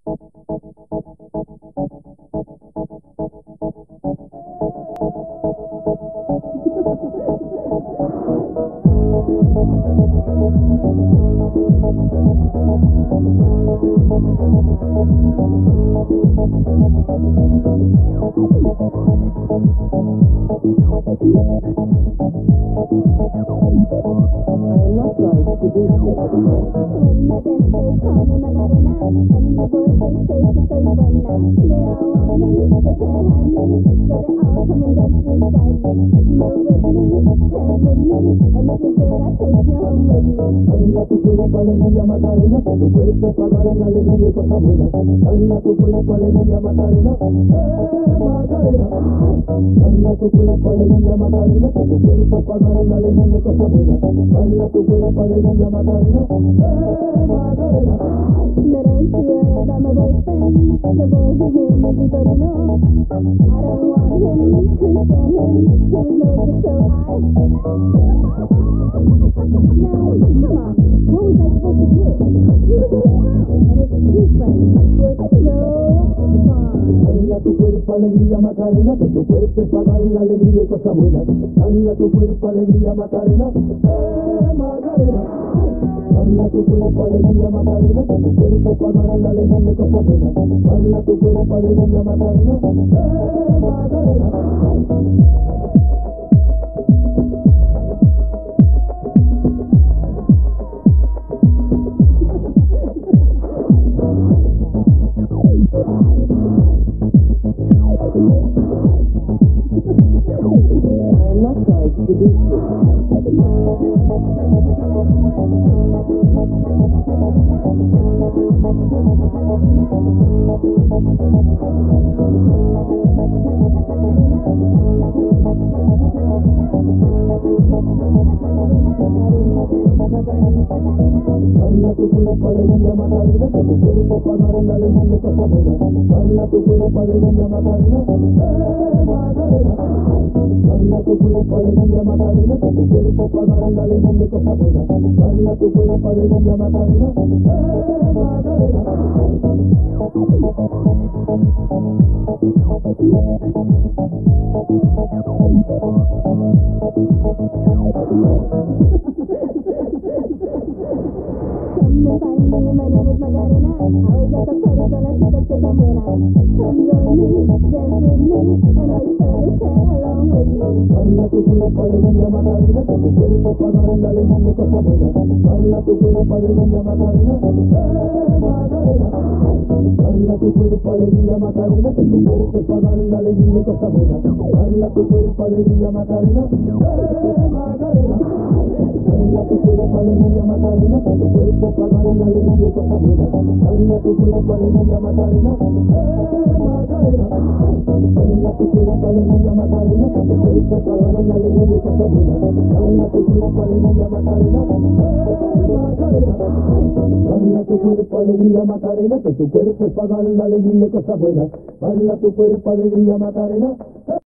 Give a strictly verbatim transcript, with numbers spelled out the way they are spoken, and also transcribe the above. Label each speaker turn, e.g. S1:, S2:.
S1: When I dance, they call me Macarena, and the boys they say que soy buena. They all want me, they can't have me, so they all come and dance beside me. Move with me, dance with me, and if you're good, I'll take you home with me.
S2: Dala tu cuerpo alegría Macarena, que tu cuerpo es para dar la alegría y cosas buenas. Dala tu cuerpo alegría Macarena, eh Macarena. Dala tu cuerpo alegría Macarena, que tu cuerpo es para dar la alegría y cosas buenas. Dala tu cuerpo alegría Macarena, eh Macarena.
S1: Now don't you worry about my boyfriend, the boy whose name is Vitorino. I don't want him, couldn't stand him, he was no good, so I. Now, come on, what was I supposed to do? He was in town, and his two friends were so fine.
S2: Dala tu cuerpo alegría Macarena, que tu cuerpo es para dar la alegría y cosas buenas. Dala tu cuerpo alegría Macarena, eh Macarena. Dala tu cuerpo alegría Macarena, que tu cuerpo es para dar la alegría y cosas buenas. Dala tu cuerpo alegría Macarena, eh Macarena. I'm not trying to seduce you. Dala tu cuerpo alegría Macarena, que tu cuerpo para dar la alegría y cosas buenas. Dala tu cuerpo alegría Macarena, eh Macarena. Dala tu cuerpo alegría Macarena, que tu cuerpo para dar la alegría y cosas buenas. Dala tu cuerpo alegría Macarena, eh Macarena.
S1: Come and find me, my name is Macarena. Always at the party con las chicas que son buenas. Come join me, dance with me, and all you fellas can along with me.
S2: Dala tu cuerpo alegría Macarena, que tu cuerpo para dar la alegría y cosas buenas. Dala tu cuerpo alegría Macarena, eh Macarena. Dala tu cuerpo alegría Macarena, que tu cuerpo para dar la alegría y cosas buenas. Dala tu cuerpo alegría Macarena, eh Macarena. Dala tu cuerpo alegría Macarena, que tu cuerpo para dar la alegría y cosas buenas. Dala tu cuerpo alegría Macarena, eh Macarena. Dala tu cuerpo alegría Macarena, que tu cuerpo para dar la alegría y cosas buenas. Dala tu cuerpo alegría Macarena, eh Macarena. Dala tu cuerpo alegría Macarena, que tu cuerpo es para dar la alegría y cosas buenas. Dala tu cuerpo alegría Macarena.